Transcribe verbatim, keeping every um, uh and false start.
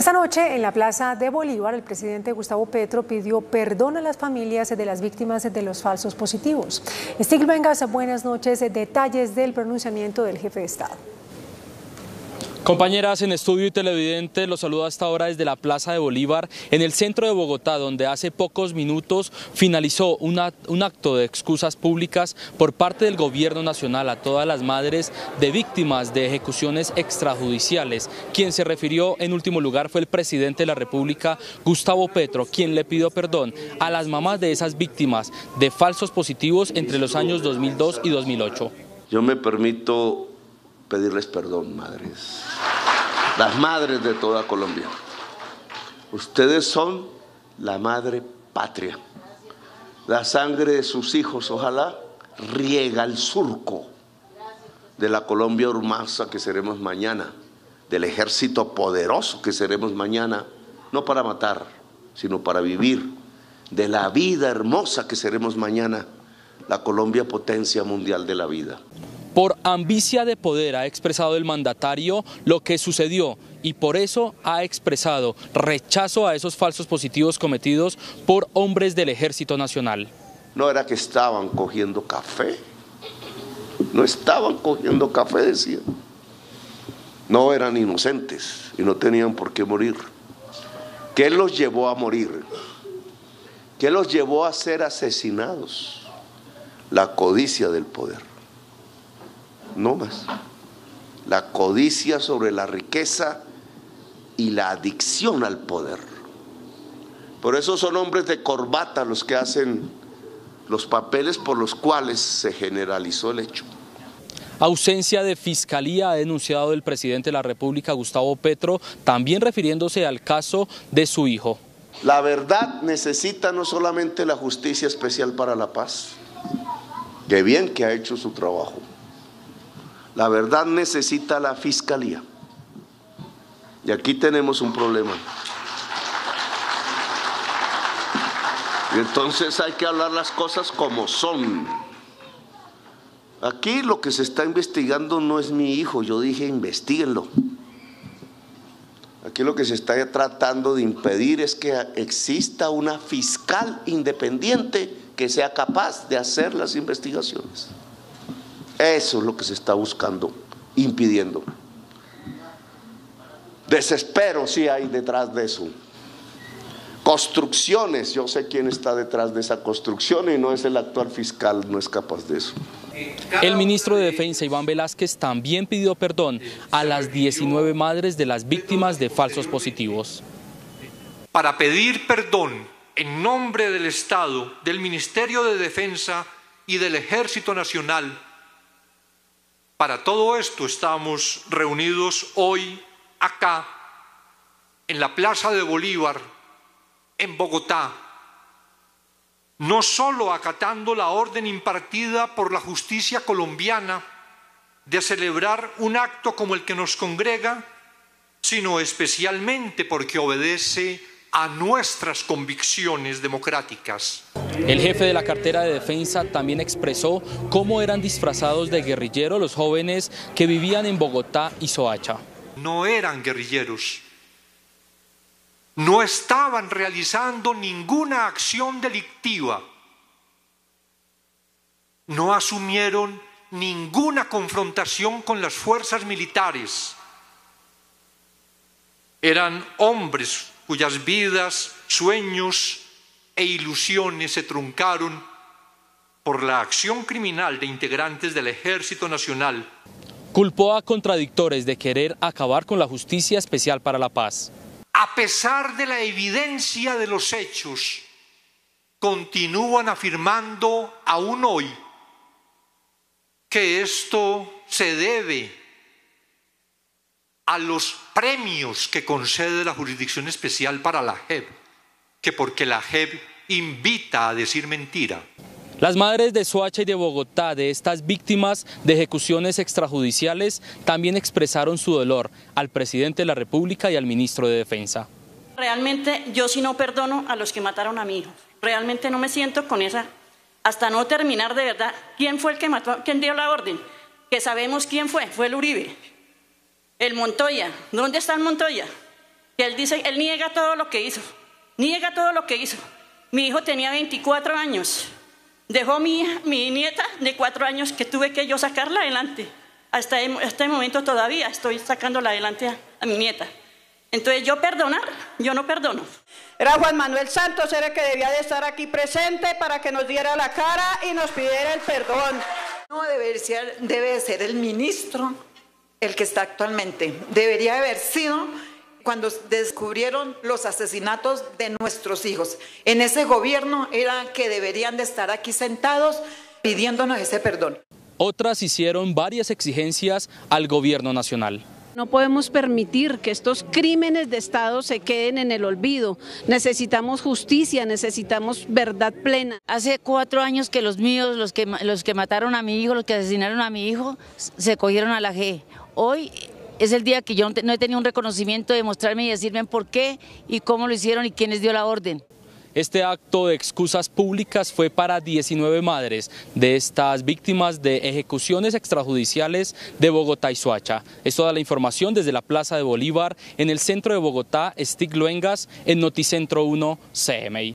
Esta noche, en la Plaza de Bolívar, el presidente Gustavo Petro pidió perdón a las familias de las víctimas de los falsos positivos. Stigl Vengas, buenas noches. Detalles del pronunciamiento del jefe de Estado. Compañeras en estudio y televidentes, los saludo hasta ahora desde la Plaza de Bolívar, en el centro de Bogotá, donde hace pocos minutos finalizó una, un acto de excusas públicas por parte del Gobierno Nacional a todas las madres de víctimas de ejecuciones extrajudiciales. Quien se refirió en último lugar fue el presidente de la República, Gustavo Petro, quien le pidió perdón a las mamás de esas víctimas de falsos positivos entre los años dos mil dos y dos mil ocho. Yo me permito pedirles perdón, madres, las madres de toda Colombia. Ustedes son la madre patria. La sangre de sus hijos, ojalá, riega el surco de la Colombia hermosa que seremos mañana, del ejército poderoso que seremos mañana, no para matar, sino para vivir, de la vida hermosa que seremos mañana, la Colombia potencia mundial de la vida. Por ambicia de poder ha expresado el mandatario lo que sucedió y por eso ha expresado rechazo a esos falsos positivos cometidos por hombres del Ejército Nacional. No era que estaban cogiendo café, no estaban cogiendo café, decían. No eran inocentes y no tenían por qué morir. ¿Qué los llevó a morir? ¿Qué los llevó a ser asesinados? La codicia del poder. No más. La codicia sobre la riqueza y la adicción al poder. Por eso son hombres de corbata los que hacen los papeles por los cuales se generalizó el hecho. Ausencia de fiscalía ha denunciado el presidente de la República, Gustavo Petro, también refiriéndose al caso de su hijo. La verdad necesita no solamente la Justicia Especial para la Paz, que bien que ha hecho su trabajo. La verdad necesita la fiscalía. Y aquí tenemos un problema. Y entonces hay que hablar las cosas como son. Aquí lo que se está investigando no es mi hijo, yo dije investíguenlo. Aquí lo que se está tratando de impedir es que exista una fiscal independiente que sea capaz de hacer las investigaciones. Eso es lo que se está buscando, impidiendo. Desespero sí hay detrás de eso. Construcciones, yo sé quién está detrás de esa construcción y no es el actual fiscal, no es capaz de eso. El ministro de Defensa, Iván Velázquez, también pidió perdón a las diecinueve madres de las víctimas de falsos positivos. Para pedir perdón en nombre del Estado, del Ministerio de Defensa y del Ejército Nacional, para todo esto estamos reunidos hoy acá en la Plaza de Bolívar, en Bogotá, no solo acatando la orden impartida por la justicia colombiana de celebrar un acto como el que nos congrega, sino especialmente porque obedece a nuestras convicciones democráticas. El jefe de la cartera de defensa también expresó cómo eran disfrazados de guerrilleros los jóvenes que vivían en Bogotá y Soacha. No eran guerrilleros, no estaban realizando ninguna acción delictiva, no asumieron ninguna confrontación con las fuerzas militares. Eran hombres cuyas vidas, sueños e ilusiones se truncaron por la acción criminal de integrantes del Ejército Nacional. Culpó a contradictores de querer acabar con la Justicia Especial para la Paz. A pesar de la evidencia de los hechos, continúan afirmando aún hoy que esto se debe a los premios que concede la Jurisdicción Especial para la J E P, que porque la J E P invita a decir mentira. Las madres de Soacha y de Bogotá, de estas víctimas de ejecuciones extrajudiciales, también expresaron su dolor al presidente de la República y al ministro de Defensa. Realmente yo sí no perdono a los que mataron a mi hijo. Realmente no me siento con esa, hasta no terminar de verdad. ¿Quién fue el que mató? ¿Quién dio la orden? Que sabemos quién fue, fue el Uribe. El Montoya, ¿dónde está el Montoya? que él dice, él niega todo lo que hizo, niega todo lo que hizo. Mi hijo tenía veinticuatro años, dejó mi hija, mi nieta de cuatro años que tuve que yo sacarla adelante. Hasta este momento todavía estoy sacándola adelante a, a mi nieta. Entonces yo perdonar, yo no perdono. Era Juan Manuel Santos, era el que debía de estar aquí presente para que nos diera la cara y nos pidiera el perdón. No debe ser, debe ser el ministro el que está actualmente. Debería haber sido cuando descubrieron los asesinatos de nuestros hijos. En ese gobierno era que deberían de estar aquí sentados pidiéndonos ese perdón. Otras hicieron varias exigencias al gobierno nacional. No podemos permitir que estos crímenes de Estado se queden en el olvido. Necesitamos justicia, necesitamos verdad plena. Hace cuatro años que los míos, los que, los que mataron a mi hijo, los que asesinaron a mi hijo, se cogieron a la G. Hoy es el día que yo no he tenido un reconocimiento de mostrarme y decirme por qué y cómo lo hicieron y quién les dio la orden. Este acto de excusas públicas fue para diecinueve madres de estas víctimas de ejecuciones extrajudiciales de Bogotá y Soacha. Es toda la información desde la Plaza de Bolívar en el centro de Bogotá. Stig Luengas en Noticentro uno C M I.